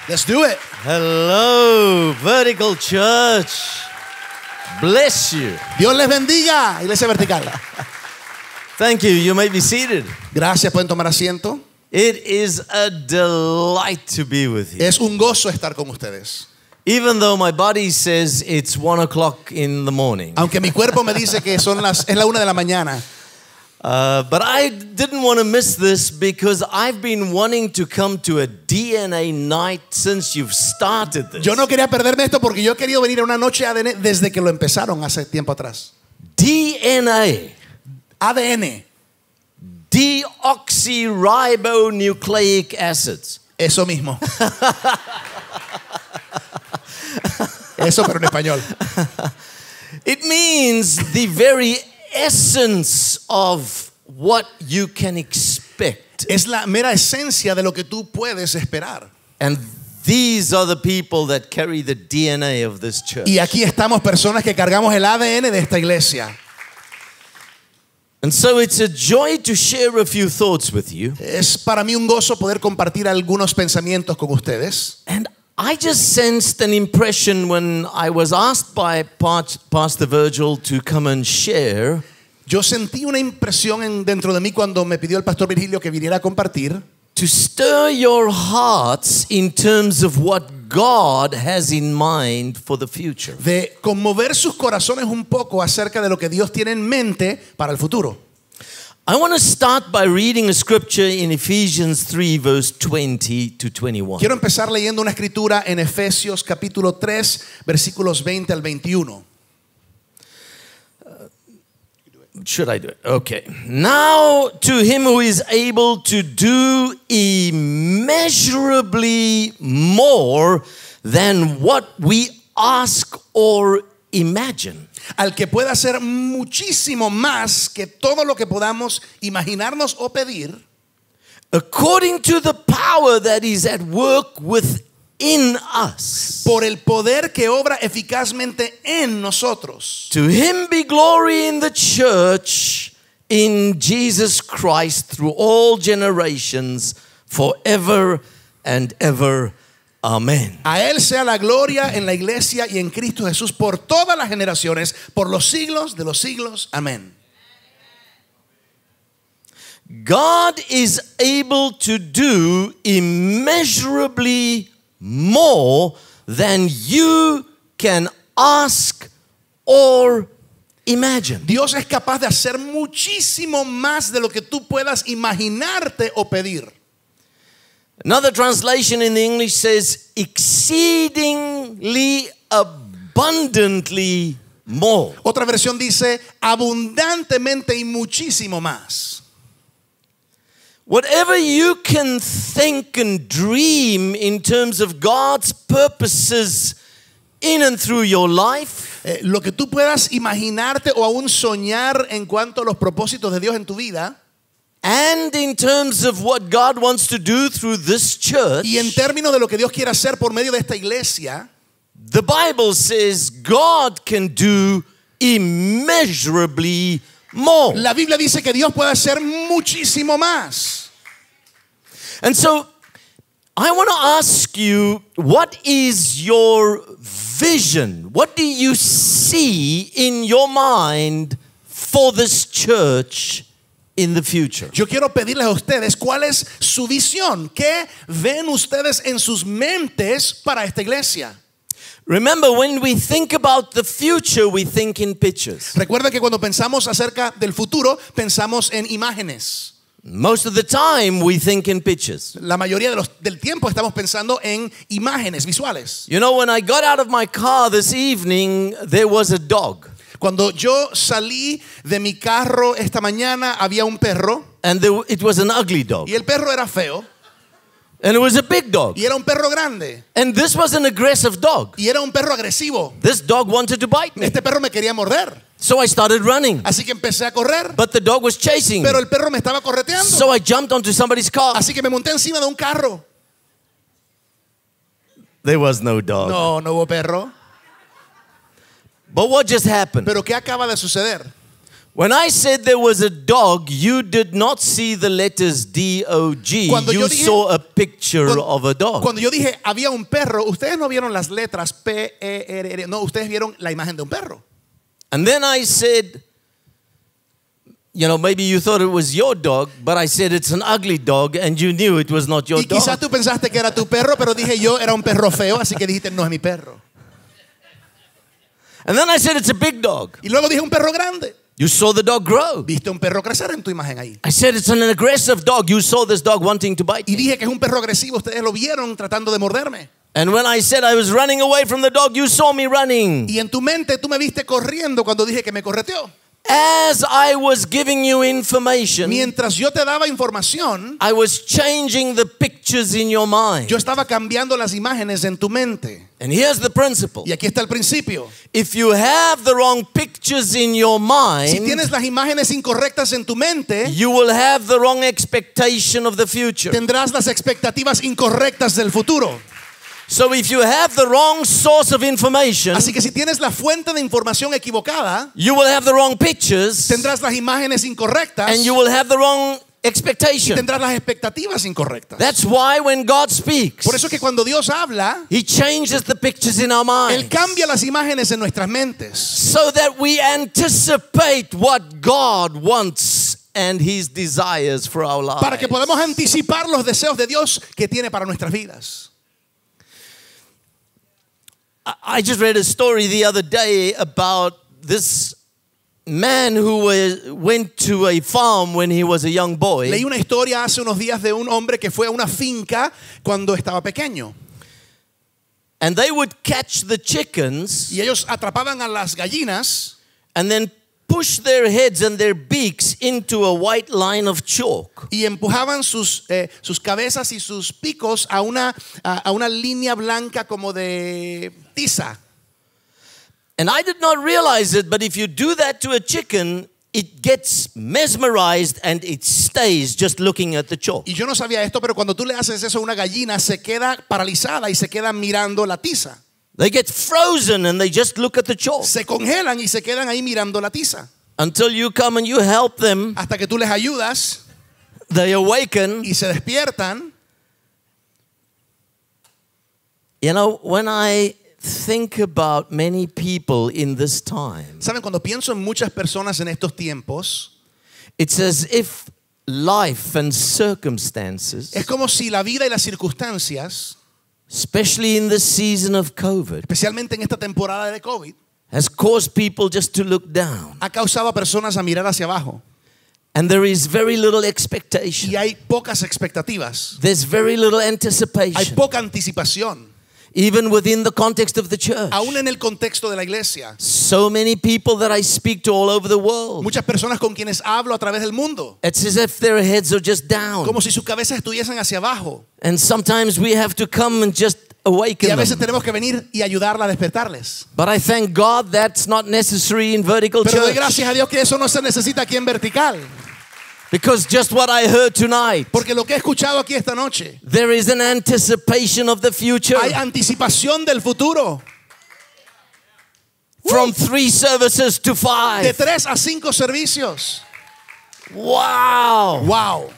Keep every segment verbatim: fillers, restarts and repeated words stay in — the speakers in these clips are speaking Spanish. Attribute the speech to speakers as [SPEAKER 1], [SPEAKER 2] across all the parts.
[SPEAKER 1] Let's do it.
[SPEAKER 2] Hello, Vertical Church. Bless you.
[SPEAKER 1] Dios les bendiga, Iglesia Vertical.
[SPEAKER 2] Thank you. You may be seated.
[SPEAKER 1] Gracias, pueden tomar asiento.
[SPEAKER 2] It is a delight to be with you.
[SPEAKER 1] Es un gozo estar con ustedes.
[SPEAKER 2] Even though my body says it's one o'clock in the morning.
[SPEAKER 1] Aunque mi cuerpo me dice que son las, es la una de la mañana.
[SPEAKER 2] Uh, but I didn't want to miss this because I've been wanting to come to a D N A night since you've started this.
[SPEAKER 1] Yo no quería perderme esto porque yo he querido venir a una noche A D N desde que lo empezaron hace tiempo atrás.
[SPEAKER 2] D N A.
[SPEAKER 1] A D N.
[SPEAKER 2] Deoxyribonucleic acids.
[SPEAKER 1] Eso mismo. Eso, pero en español.
[SPEAKER 2] It means the very essence of what you can expect.
[SPEAKER 1] Es la mera esencia de lo que tú puedes esperar.
[SPEAKER 2] And these are the people that carry the D N A of this church.
[SPEAKER 1] Y aquí estamos personas que cargamos el A D N de esta iglesia.
[SPEAKER 2] And so it's a joy to share a few thoughts with you.
[SPEAKER 1] Es para mí un gozo poder compartir algunos pensamientos con ustedes.
[SPEAKER 2] And I just sensed an impression when I was asked by Pastor Virgil to come and share.
[SPEAKER 1] Yo sentí una impresión en, dentro de mí cuando me pidió el pastor Virgilio que viniera a compartir.
[SPEAKER 2] To stir your hearts in terms of what God has in mind for the future.
[SPEAKER 1] De conmover sus corazones un poco acerca de lo que Dios tiene en mente para el futuro.
[SPEAKER 2] I want to start by reading a scripture in Ephesians three verse twenty to twenty-one.
[SPEAKER 1] Quiero empezar leyendo una escritura en Efesios capítulo tres versículos veinte al veintiuno.
[SPEAKER 2] Should I do it? Okay. Now to him who is able to do immeasurably more than what we ask or imagine.
[SPEAKER 1] Al que pueda hacer muchísimo más que todo lo que podamos imaginarnos o pedir,
[SPEAKER 2] according to the power that is at work within us.
[SPEAKER 1] Por el poder que obra eficazmente en nosotros.
[SPEAKER 2] To him be glory in the church in Jesus Christ through all generations forever and ever. Amen.
[SPEAKER 1] A él sea la gloria en la iglesia y en Cristo Jesús por todas las generaciones, por los siglos de los siglos. Amén.
[SPEAKER 2] God is able to do immeasurably more than you can ask or imagine.
[SPEAKER 1] Dios es capaz de hacer muchísimo más de lo que tú puedas imaginarte o pedir.
[SPEAKER 2] Another translation in the English says exceedingly abundantly more.
[SPEAKER 1] Otra versión dice abundantemente y muchísimo más.
[SPEAKER 2] Whatever you can think and dream in terms of God's purposes in and through your life,
[SPEAKER 1] eh, lo que tú puedas imaginarte o aún soñar en cuanto a los propósitos de Dios en tu vida,
[SPEAKER 2] and in terms of what God wants to do through this church,
[SPEAKER 1] y en términos de lo que Dios quiere hacer por medio de esta iglesia,
[SPEAKER 2] the Bible says God can do immeasurably more.
[SPEAKER 1] La Biblia dice que Dios puede hacer muchísimo más.
[SPEAKER 2] And so I want to ask you, what is your vision? What do you see in your mind for this church in the future?
[SPEAKER 1] Yo quiero pedirles a ustedes cuál es su visión. ¿Qué ven ustedes en sus mentes para esta iglesia?
[SPEAKER 2] Remember, when we think about the future, we think in pictures.
[SPEAKER 1] Recuerda que cuando pensamos acerca del futuro, pensamos en imágenes.
[SPEAKER 2] Most of the time, we think in pictures.
[SPEAKER 1] La mayoría de los, del tiempo estamos pensando en imágenes visuales.
[SPEAKER 2] You know, when I got out of my car this evening, there was a dog.
[SPEAKER 1] Cuando yo salí de mi carro esta mañana, había un perro.
[SPEAKER 2] And there, it was an ugly dog.
[SPEAKER 1] Y el perro era feo.
[SPEAKER 2] And it was a big dog.
[SPEAKER 1] Y era un perro grande.
[SPEAKER 2] And this was an aggressive dog.
[SPEAKER 1] Y era un perro agresivo.
[SPEAKER 2] This dog wanted to bite me.
[SPEAKER 1] Este perro me quería morder.
[SPEAKER 2] So I started running.
[SPEAKER 1] Así que empecé a correr.
[SPEAKER 2] But the dog was chasing
[SPEAKER 1] Pero
[SPEAKER 2] me.
[SPEAKER 1] el perro me estaba correteando.
[SPEAKER 2] So I jumped onto somebody's car.
[SPEAKER 1] Así que me monté encima de un carro.
[SPEAKER 2] There was no dog.
[SPEAKER 1] No, no hubo perro.
[SPEAKER 2] But what just happened?
[SPEAKER 1] Pero ¿qué acaba de suceder?
[SPEAKER 2] When I said there was a dog, you did not see the letters D O G.
[SPEAKER 1] Cuando
[SPEAKER 2] You
[SPEAKER 1] yo dije-
[SPEAKER 2] saw a picture
[SPEAKER 1] Cuando,
[SPEAKER 2] of a dog.
[SPEAKER 1] cuando yo dije había un perro, ustedes no vieron las letras P E R R, no, ustedes vieron la imagen de un perro.
[SPEAKER 2] And then I said, you know, maybe you thought it was your dog, but I said it's an ugly dog and you knew it was not your
[SPEAKER 1] Y quizás
[SPEAKER 2] dog.
[SPEAKER 1] tú pensaste que era tu perro, pero dije yo era un perro feo, así que dijiste no es mi perro.
[SPEAKER 2] And then I said it's a big dog.
[SPEAKER 1] Y luego dije un perro grande.
[SPEAKER 2] You saw the dog grow.
[SPEAKER 1] Viste un perro crecer en tu imagen ahí.
[SPEAKER 2] I said it's an aggressive dog. You saw this dog wanting to bite
[SPEAKER 1] Y
[SPEAKER 2] me.
[SPEAKER 1] dije que es un perro agresivo, ustedes lo vieron tratando de morderme.
[SPEAKER 2] And when I said I was running away from the dog, you saw me running.
[SPEAKER 1] Y en tu mente tú me viste corriendo cuando dije que me correteó.
[SPEAKER 2] As I was giving you information,
[SPEAKER 1] Mientras yo te daba información,
[SPEAKER 2] I was changing the pictures in your mind.
[SPEAKER 1] yo estaba cambiando las imágenes en tu mente.
[SPEAKER 2] And here's the principle.
[SPEAKER 1] Y aquí está el principio.
[SPEAKER 2] If you have the wrong pictures in your
[SPEAKER 1] Si
[SPEAKER 2] mind,
[SPEAKER 1] tienes las imágenes incorrectas en tu mente,
[SPEAKER 2] you will have the wrong expectation of the future.
[SPEAKER 1] tendrás las expectativas incorrectas del futuro.
[SPEAKER 2] So if you have the wrong source of information,
[SPEAKER 1] Así que si tienes la fuente de información equivocada,
[SPEAKER 2] you will have the wrong pictures
[SPEAKER 1] tendrás las imágenes incorrectas
[SPEAKER 2] and you will have the wrong
[SPEAKER 1] y
[SPEAKER 2] expectation.
[SPEAKER 1] tendrás las expectativas incorrectas.
[SPEAKER 2] That's why when God speaks,
[SPEAKER 1] Por eso que cuando Dios habla,
[SPEAKER 2] He changes the pictures in our
[SPEAKER 1] Él
[SPEAKER 2] minds
[SPEAKER 1] cambia las imágenes en nuestras mentes
[SPEAKER 2] so that we anticipate what God wants and His desires for our lives.
[SPEAKER 1] para que podamos anticipar los deseos de Dios que tiene para nuestras vidas.
[SPEAKER 2] I just read a story the other day about this man who was, went to a farm when he was a young boy.
[SPEAKER 1] Leí una historia hace unos días de un hombre que fue a una finca cuando estaba pequeño.
[SPEAKER 2] And they would catch the chickens
[SPEAKER 1] Y ellos atrapaban a las gallinas
[SPEAKER 2] and then push their heads and their beaks into a white line of chalk.
[SPEAKER 1] y empujaban sus, eh, sus cabezas y sus picos a una, a, a una línea blanca como de tiza.
[SPEAKER 2] And I did not realize it, but if you do that to a chicken, it gets mesmerized and it stays just looking at the chalk.
[SPEAKER 1] Y yo no sabía esto, pero cuando tú le haces eso a una gallina, se queda paralizada y se queda mirando la tiza.
[SPEAKER 2] They get frozen and they just look at the chalk
[SPEAKER 1] Se congelan y se quedan ahí mirando la tiza.
[SPEAKER 2] until you come and you help them.
[SPEAKER 1] Hasta que tú les ayudas
[SPEAKER 2] They awaken.
[SPEAKER 1] y se despiertan.
[SPEAKER 2] You know, when I think about many people in this time,
[SPEAKER 1] Saben, cuando pienso en muchas personas en estos tiempos,
[SPEAKER 2] it's as if life and circumstances,
[SPEAKER 1] es como si la vida y las circunstancias,
[SPEAKER 2] especially in this season of COVID,
[SPEAKER 1] especialmente en esta temporada de COVID,
[SPEAKER 2] has caused people just to look down.
[SPEAKER 1] ha causado a personas a mirar hacia abajo.
[SPEAKER 2] And there is very little expectation.
[SPEAKER 1] Y hay pocas expectativas.
[SPEAKER 2] There's very little
[SPEAKER 1] Hay
[SPEAKER 2] anticipation,
[SPEAKER 1] poca anticipación.
[SPEAKER 2] even within the context of the church.
[SPEAKER 1] Aún en el contexto de la iglesia.
[SPEAKER 2] So many people that I speak to all over the world,
[SPEAKER 1] Muchas personas con quienes hablo a través del mundo.
[SPEAKER 2] it's as if their heads are just down.
[SPEAKER 1] Como si sus cabezas estuviesen hacia abajo.
[SPEAKER 2] And sometimes we have to come and just
[SPEAKER 1] Y
[SPEAKER 2] awaken
[SPEAKER 1] a veces
[SPEAKER 2] them.
[SPEAKER 1] tenemos que venir y ayudarla a despertarles.
[SPEAKER 2] But I thank God that's not necessary in vertical
[SPEAKER 1] Pero doy
[SPEAKER 2] church.
[SPEAKER 1] gracias a Dios que eso no se necesita aquí en vertical.
[SPEAKER 2] Because just what I heard tonight,
[SPEAKER 1] Porque lo que he escuchado aquí esta noche,
[SPEAKER 2] there is an anticipation of the future.
[SPEAKER 1] hay anticipación del futuro.
[SPEAKER 2] From three services to
[SPEAKER 1] De
[SPEAKER 2] five.
[SPEAKER 1] tres a cinco servicios.
[SPEAKER 2] Wow.
[SPEAKER 1] Wow.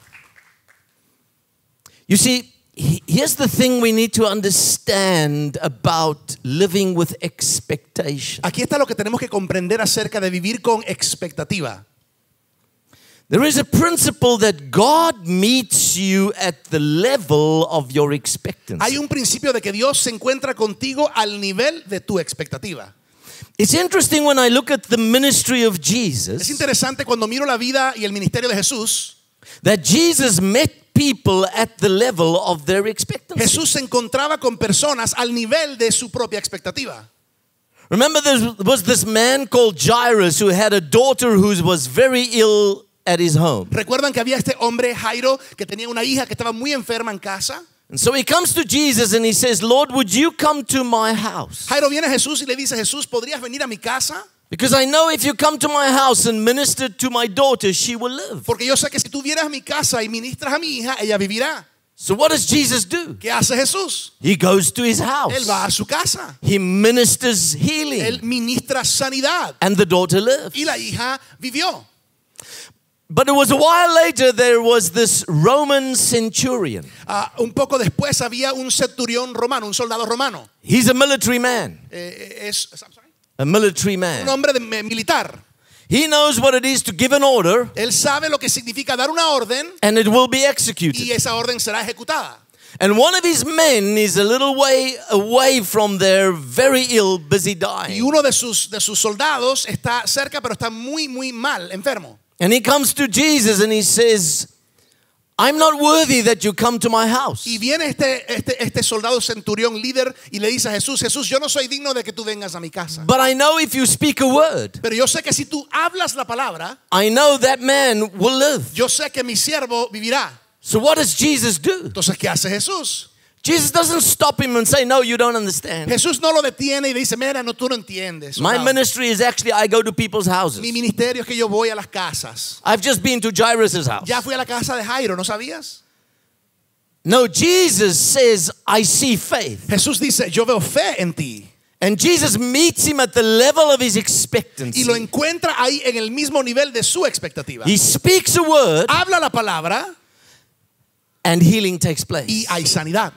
[SPEAKER 2] You see, he- here's the thing we need to understand about living with expectation.
[SPEAKER 1] Aquí está lo que tenemos que comprender acerca de vivir con expectativa.
[SPEAKER 2] There is a principle that God meets you at the level of your expectancy.
[SPEAKER 1] Hay un principio de que Dios se encuentra contigo al nivel de tu expectativa.
[SPEAKER 2] It's interesting when I look at the ministry of
[SPEAKER 1] Es
[SPEAKER 2] Jesus
[SPEAKER 1] interesante cuando miro la vida y el ministerio de Jesús.
[SPEAKER 2] that Jesus met people at the level of their expectancy.
[SPEAKER 1] Jesús se encontraba con personas al nivel de su propia expectativa.
[SPEAKER 2] Remember, there was this man called Jairus who had a daughter who was very ill at his home.
[SPEAKER 1] ¿Recuerdan que había este hombre Jairo que tenía una hija que estaba muy enferma en casa?
[SPEAKER 2] And so he comes to Jesus and he says, Lord, would you come to my house?
[SPEAKER 1] Jairo viene a Jesús y le dice, Jesús, ¿podrías venir a mi casa?
[SPEAKER 2] Because I know if you come to my house and minister to my daughter, she will live.
[SPEAKER 1] Porque yo sé que si tú vienes a mi casa y ministras a mi hija, ella vivirá.
[SPEAKER 2] So what does Jesus do?
[SPEAKER 1] ¿Qué hace Jesús?
[SPEAKER 2] He goes to his house.
[SPEAKER 1] Él va a su casa.
[SPEAKER 2] He ministers healing.
[SPEAKER 1] Él ministra sanidad.
[SPEAKER 2] And the daughter lived.
[SPEAKER 1] Y la hija vivió.
[SPEAKER 2] But it was a while later, there was this Roman centurion.
[SPEAKER 1] Uh, un poco después había un centurión romano, un soldado romano.
[SPEAKER 2] He's a military man.
[SPEAKER 1] Eh, es I'm sorry?
[SPEAKER 2] A military
[SPEAKER 1] Un
[SPEAKER 2] man.
[SPEAKER 1] hombre de, militar.
[SPEAKER 2] He knows what it is to give an order,
[SPEAKER 1] Él sabe lo que significa dar una orden
[SPEAKER 2] and it will be executed.
[SPEAKER 1] y esa orden será ejecutada.
[SPEAKER 2] And one of his men is a little way away from there, very ill, busy
[SPEAKER 1] Y
[SPEAKER 2] dying.
[SPEAKER 1] uno de sus, de sus soldados está cerca, pero está muy, muy mal, enfermo.
[SPEAKER 2] And he comes to Jesus and he says, I'm not worthy that you come to my house.
[SPEAKER 1] Y viene este, este, este soldado centurión líder y le dice a Jesús, Jesús, yo no soy digno de que tú vengas a mi casa.
[SPEAKER 2] But I know if you speak a word,
[SPEAKER 1] Pero yo sé que si tú hablas la palabra,
[SPEAKER 2] I know that man will live.
[SPEAKER 1] yo sé que mi siervo vivirá.
[SPEAKER 2] So what does Jesus do?
[SPEAKER 1] Entonces, ¿qué hace Jesús?
[SPEAKER 2] Jesus doesn't stop him and say, no, you don't understand.
[SPEAKER 1] Jesús no lo detiene y le dice, mira, no, tú no entiendes.
[SPEAKER 2] My
[SPEAKER 1] No.
[SPEAKER 2] ministry is actually I go to people's houses.
[SPEAKER 1] Mi ministerio es que yo voy a las casas.
[SPEAKER 2] I've just been to Jairus' house.
[SPEAKER 1] Ya fui a la casa de Jairo, ¿no sabías?
[SPEAKER 2] No, Jesus says, I see faith.
[SPEAKER 1] Jesús dice, yo veo fe en ti.
[SPEAKER 2] And Jesus meets him at the level of his expectancy.
[SPEAKER 1] Y lo encuentra ahí en el mismo nivel de su expectativa.
[SPEAKER 2] He speaks a word
[SPEAKER 1] Habla la palabra
[SPEAKER 2] and healing takes place.
[SPEAKER 1] y hay sanidad.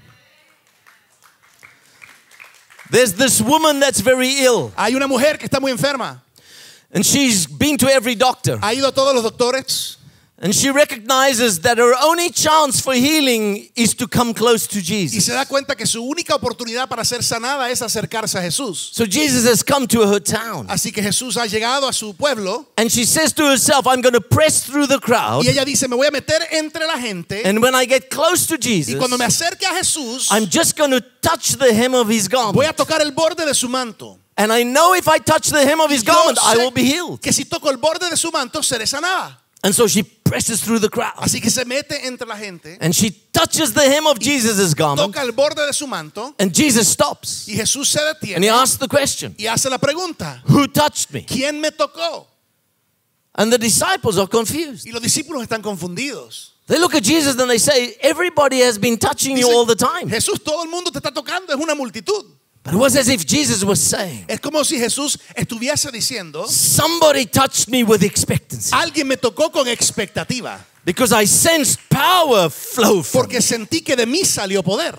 [SPEAKER 2] There's this woman that's very ill,
[SPEAKER 1] Hay una mujer que está muy enferma.
[SPEAKER 2] and she's been to every doctor.
[SPEAKER 1] Ha ido a todos los doctores
[SPEAKER 2] And she recognizes that her only chance for healing is to come close to
[SPEAKER 1] y
[SPEAKER 2] Jesus.
[SPEAKER 1] se da cuenta que su única oportunidad para ser sanada es acercarse a Jesús.
[SPEAKER 2] So Jesus has come to her town.
[SPEAKER 1] Así que Jesús ha llegado a su pueblo
[SPEAKER 2] And she says to herself, I'm going to press through the crowd.
[SPEAKER 1] y ella dice, me voy a meter entre la gente
[SPEAKER 2] And when I get close to
[SPEAKER 1] y
[SPEAKER 2] Jesus,
[SPEAKER 1] cuando me acerque a Jesús
[SPEAKER 2] I'm just going to touch the hem of his
[SPEAKER 1] voy
[SPEAKER 2] garment.
[SPEAKER 1] a tocar el borde de su manto.
[SPEAKER 2] And I know if I touch the hem of his
[SPEAKER 1] Yo
[SPEAKER 2] garment, I
[SPEAKER 1] sé
[SPEAKER 2] will be healed.
[SPEAKER 1] que si toco el borde de su manto seré sanada.
[SPEAKER 2] And so she presses through the crowd.
[SPEAKER 1] Así que se mete entre la gente,
[SPEAKER 2] And she touches the hem of Jesus' garment.
[SPEAKER 1] toca el borde de su manto
[SPEAKER 2] And Jesus stops.
[SPEAKER 1] y Jesús se
[SPEAKER 2] And he
[SPEAKER 1] detiene
[SPEAKER 2] asks the question,
[SPEAKER 1] y hace la pregunta,
[SPEAKER 2] who touched me?
[SPEAKER 1] ¿quién me tocó?
[SPEAKER 2] And the disciples are confused.
[SPEAKER 1] Y los discípulos están confundidos.
[SPEAKER 2] They look at Jesus and they say, everybody has been touching you
[SPEAKER 1] Dicen,
[SPEAKER 2] all the time.
[SPEAKER 1] Jesús, todo el mundo te está tocando, es una multitud.
[SPEAKER 2] But it was as if Jesus was saying,
[SPEAKER 1] Es como si Jesús estuviese diciendo,
[SPEAKER 2] somebody touched me with expectancy.
[SPEAKER 1] alguien me tocó con expectativa,
[SPEAKER 2] Because I sensed power flow from
[SPEAKER 1] porque sentí que de mí salió poder.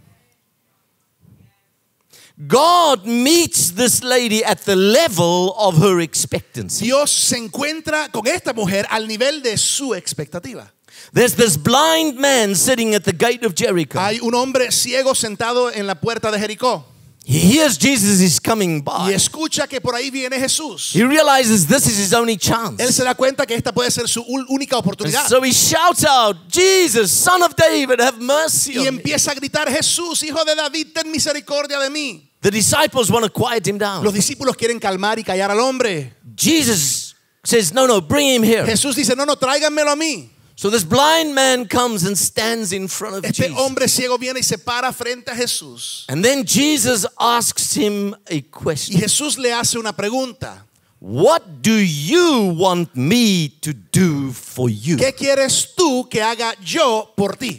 [SPEAKER 2] God meets this lady at the level of her expectancy.
[SPEAKER 1] Dios se encuentra con esta mujer al nivel de su expectativa.
[SPEAKER 2] There's this blind man sitting at the gate of Jericho.
[SPEAKER 1] Hay un hombre ciego sentado en la puerta de Jericó
[SPEAKER 2] He hears Jesus is coming
[SPEAKER 1] y
[SPEAKER 2] by.
[SPEAKER 1] escucha que por ahí viene Jesús.
[SPEAKER 2] He realizes this is his only
[SPEAKER 1] Él
[SPEAKER 2] chance.
[SPEAKER 1] se da cuenta que esta puede ser su ul- única
[SPEAKER 2] And
[SPEAKER 1] oportunidad.
[SPEAKER 2] so he shouts out, Jesus, son of David, have mercy
[SPEAKER 1] Y
[SPEAKER 2] on me.
[SPEAKER 1] empieza a gritar, Jesús, hijo de David, ten misericordia de mí.
[SPEAKER 2] The disciples want to quiet him down.
[SPEAKER 1] Los discípulos quieren calmar y callar al hombre.
[SPEAKER 2] Jesus says, no, no, bring him here.
[SPEAKER 1] Jesús dice, no, no, tráiganmelo a mí.
[SPEAKER 2] So this blind man comes and stands in front of
[SPEAKER 1] Este
[SPEAKER 2] Jesus.
[SPEAKER 1] hombre ciego viene y se para frente a Jesús.
[SPEAKER 2] And then Jesus asks him a
[SPEAKER 1] Y
[SPEAKER 2] question.
[SPEAKER 1] Jesús le hace una pregunta.
[SPEAKER 2] What do you want me to do for you?
[SPEAKER 1] ¿Qué quieres tú que haga yo por ti?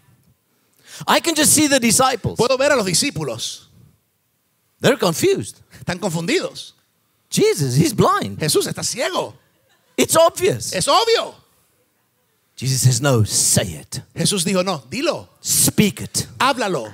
[SPEAKER 2] I can just see the disciples.
[SPEAKER 1] Puedo ver a los discípulos.
[SPEAKER 2] They're confused.
[SPEAKER 1] Están confundidos.
[SPEAKER 2] Jesus, he's blind.
[SPEAKER 1] Jesús está ciego.
[SPEAKER 2] It's obvious.
[SPEAKER 1] Es obvio.
[SPEAKER 2] Jesus says, no, say it.
[SPEAKER 1] Jesús dijo, no, dilo,
[SPEAKER 2] Speak it.
[SPEAKER 1] háblalo.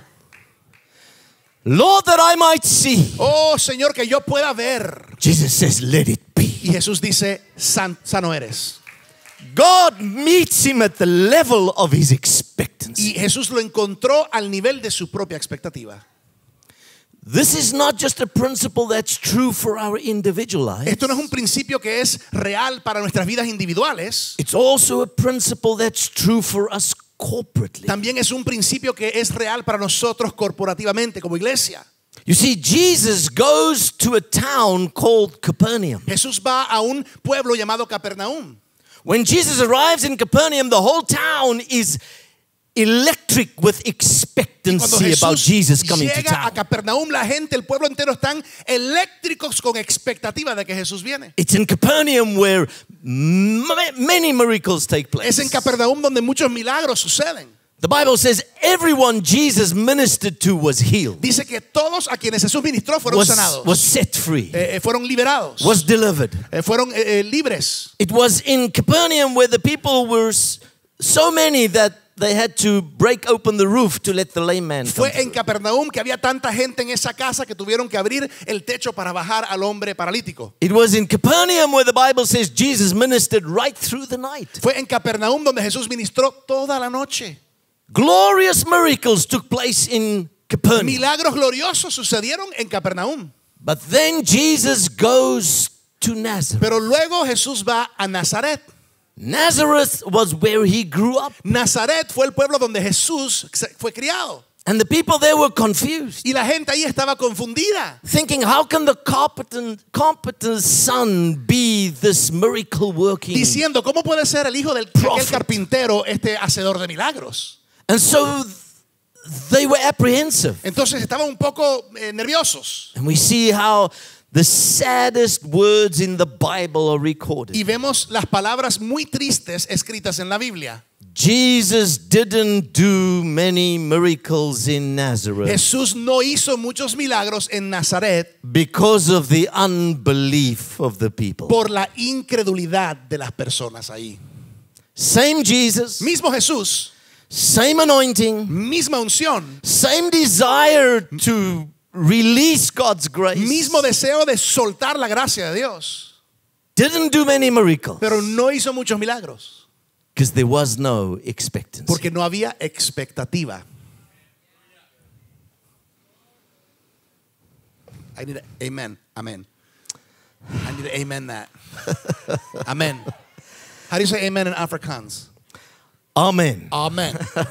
[SPEAKER 2] Lord, that I might see.
[SPEAKER 1] Oh, Señor, que yo pueda ver.
[SPEAKER 2] Jesus says, let it be.
[SPEAKER 1] Y Jesús dice, San, sano eres.
[SPEAKER 2] God meets him at the level of his expectancy.
[SPEAKER 1] Y Jesús lo encontró al nivel de su propia expectativa.
[SPEAKER 2] This is not just a principle that's true for our individual lives.
[SPEAKER 1] Esto no es un principio que es real para nuestras vidas individuales.
[SPEAKER 2] It's also a principle that's true for us corporately.
[SPEAKER 1] También es un principio que es real para nosotros corporativamente como iglesia.
[SPEAKER 2] You see, Jesus goes to a town called Capernaum.
[SPEAKER 1] Jesús va a un pueblo llamado Capernaum.
[SPEAKER 2] When Jesus arrives in Capernaum, the whole town is electric with
[SPEAKER 1] Cuando
[SPEAKER 2] expectancy about
[SPEAKER 1] Jesús
[SPEAKER 2] Jesus coming to
[SPEAKER 1] llega a
[SPEAKER 2] town.
[SPEAKER 1] Capernaum, la gente, el pueblo entero están eléctricos con expectativa de que Jesús viene.
[SPEAKER 2] It's in Capernaum where m- many miracles take
[SPEAKER 1] Es en
[SPEAKER 2] place.
[SPEAKER 1] Capernaum donde muchos milagros suceden.
[SPEAKER 2] The Bible says everyone Jesus ministered to was healed,
[SPEAKER 1] Dice que todos a quienes Jesús ministró fueron
[SPEAKER 2] was,
[SPEAKER 1] sanados,
[SPEAKER 2] was set free,
[SPEAKER 1] eh, eh, fueron liberados,
[SPEAKER 2] was delivered.
[SPEAKER 1] eh, fueron eh, eh, libres.
[SPEAKER 2] It was in Capernaum where the people were s- so many that they had to break open the roof to let the lame man come
[SPEAKER 1] Fue en
[SPEAKER 2] through.
[SPEAKER 1] Capernaum que había tanta gente en esa casa que tuvieron que abrir el techo para bajar al hombre paralítico.
[SPEAKER 2] It was in Capernaum where the Bible says Jesus ministered right through the night.
[SPEAKER 1] Fue en Capernaum donde Jesús ministró toda la noche.
[SPEAKER 2] Glorious miracles took place in Capernaum.
[SPEAKER 1] Milagros gloriosos sucedieron en Capernaum.
[SPEAKER 2] But then Jesus goes to Nazareth.
[SPEAKER 1] Pero luego Jesús va a Nazaret.
[SPEAKER 2] Nazareth was where he grew up.
[SPEAKER 1] Nazaret fue el pueblo donde Jesús se- fue criado.
[SPEAKER 2] And the people there were confused,
[SPEAKER 1] Y la gente ahí estaba confundida,
[SPEAKER 2] thinking, how can the competent, competent son be this miracle working?
[SPEAKER 1] diciendo, ¿cómo puede ser el hijo del aquel
[SPEAKER 2] Prophet.
[SPEAKER 1] carpintero este hacedor de milagros?
[SPEAKER 2] And so they were apprehensive.
[SPEAKER 1] Entonces estaban un poco eh, nerviosos.
[SPEAKER 2] And we see how the saddest words in the Bible are recorded.
[SPEAKER 1] Y vemos las palabras muy tristes escritas en la Biblia.
[SPEAKER 2] Jesus didn't do many miracles in Nazareth
[SPEAKER 1] Jesús no hizo muchos milagros en Nazaret
[SPEAKER 2] because of the unbelief of the people.
[SPEAKER 1] por la incredulidad de las personas ahí.
[SPEAKER 2] Same Jesus,
[SPEAKER 1] Mismo Jesús,
[SPEAKER 2] same anointing,
[SPEAKER 1] misma unción,
[SPEAKER 2] same desire to release God's grace.
[SPEAKER 1] mismo deseo de soltar la gracia de Dios,
[SPEAKER 2] Didn't do many miracles
[SPEAKER 1] pero no hizo muchos milagros
[SPEAKER 2] because there was no expectancy.
[SPEAKER 1] porque no había expectativa. I need a, amen, amen. I need to amen that. Amen. How do you say amen in Afrikaans?
[SPEAKER 2] Amen.
[SPEAKER 1] Amen.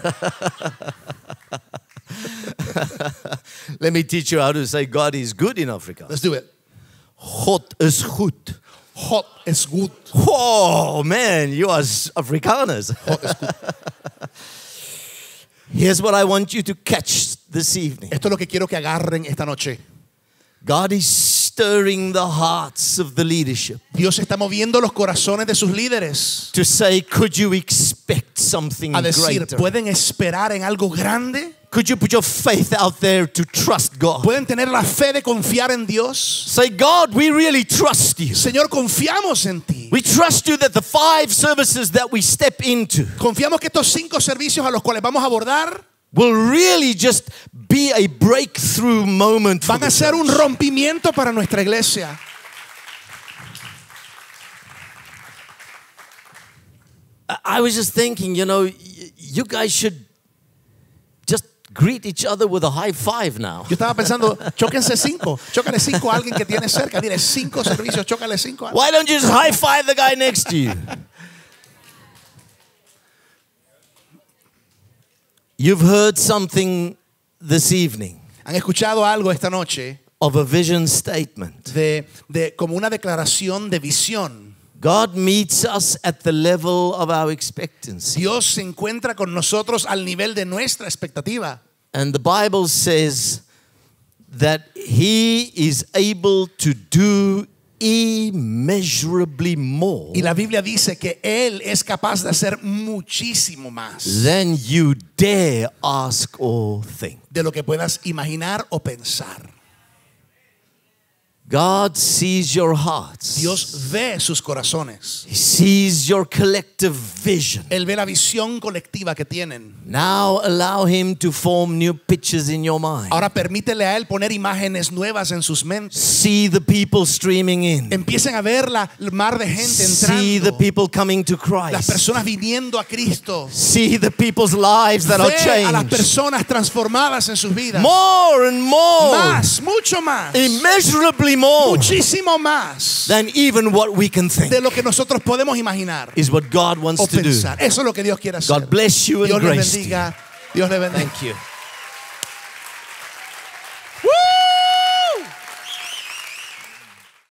[SPEAKER 2] Let me teach you how to say God is good in Africa.
[SPEAKER 1] Let's do it.
[SPEAKER 2] God is goed.
[SPEAKER 1] Hot is good.
[SPEAKER 2] Oh man, you are s- Afrikaners.
[SPEAKER 1] Hot is good.
[SPEAKER 2] Here's what I want you to catch this evening.
[SPEAKER 1] Esto es lo que quiero que agarren esta noche.
[SPEAKER 2] God is stirring the hearts of the leadership
[SPEAKER 1] Dios está moviendo los corazones de sus líderes
[SPEAKER 2] to say, could you expect something
[SPEAKER 1] a decir,
[SPEAKER 2] greater?
[SPEAKER 1] ¿pueden esperar en algo grande?
[SPEAKER 2] Could you put your faith out there to trust God?
[SPEAKER 1] ¿Pueden tener la fe de confiar en Dios?
[SPEAKER 2] Say, God, we really trust you.
[SPEAKER 1] Señor, confiamos en ti.
[SPEAKER 2] We trust you that the five services that we step into
[SPEAKER 1] Confiamos que estos cinco servicios a los cuales vamos a abordar
[SPEAKER 2] will really just be a breakthrough moment for
[SPEAKER 1] van
[SPEAKER 2] the
[SPEAKER 1] a ser un
[SPEAKER 2] church.
[SPEAKER 1] rompimiento para nuestra iglesia.
[SPEAKER 2] I- I was just thinking, you know, y- you guys should just greet each other with a high five now.
[SPEAKER 1] Yo estaba pensando, chóquense cinco. Chócale cinco a alguien que tiene cerca. Dile cinco servicios, chócale cinco a alguien.
[SPEAKER 2] Why don't you just high five the guy next to you? You've heard something this evening
[SPEAKER 1] ¿Han escuchado algo esta noche
[SPEAKER 2] of a vision statement.
[SPEAKER 1] de, de como una declaración de visión?
[SPEAKER 2] God meets us at the level of our expectancy.
[SPEAKER 1] Dios se encuentra con nosotros al nivel de nuestra expectativa.
[SPEAKER 2] And the Bible says that He is able to do immeasurably more
[SPEAKER 1] Y la Biblia dice que Él es capaz de hacer muchísimo más
[SPEAKER 2] than you dare ask or think.
[SPEAKER 1] de lo que puedas imaginar o pensar.
[SPEAKER 2] God sees your hearts.
[SPEAKER 1] Dios ve sus corazones.
[SPEAKER 2] He sees your collective vision.
[SPEAKER 1] Él ve la visión colectiva que tienen.
[SPEAKER 2] Now allow Him to form new pictures in your mind.
[SPEAKER 1] Ahora permítele a Él poner imágenes nuevas en sus mentes.
[SPEAKER 2] See the people streaming in.
[SPEAKER 1] Empiecen a ver la el mar de gente
[SPEAKER 2] See the
[SPEAKER 1] entrando.
[SPEAKER 2] people coming to
[SPEAKER 1] Las
[SPEAKER 2] Christ.
[SPEAKER 1] personas viniendo a Cristo.
[SPEAKER 2] See the people's lives that are
[SPEAKER 1] Ve a las
[SPEAKER 2] changed.
[SPEAKER 1] personas transformadas en sus vidas.
[SPEAKER 2] More and more.
[SPEAKER 1] Más, mucho más.
[SPEAKER 2] Immeasurably more
[SPEAKER 1] Muchísimo más
[SPEAKER 2] than even what we can think
[SPEAKER 1] de lo que nosotros podemos imaginar
[SPEAKER 2] is what God wants
[SPEAKER 1] o
[SPEAKER 2] to do.
[SPEAKER 1] pensar. Eso es lo que Dios quiere hacer.
[SPEAKER 2] God bless you and
[SPEAKER 1] Dios les
[SPEAKER 2] grace to you.
[SPEAKER 1] bendiga. Dios les bendiga.
[SPEAKER 2] Thank you.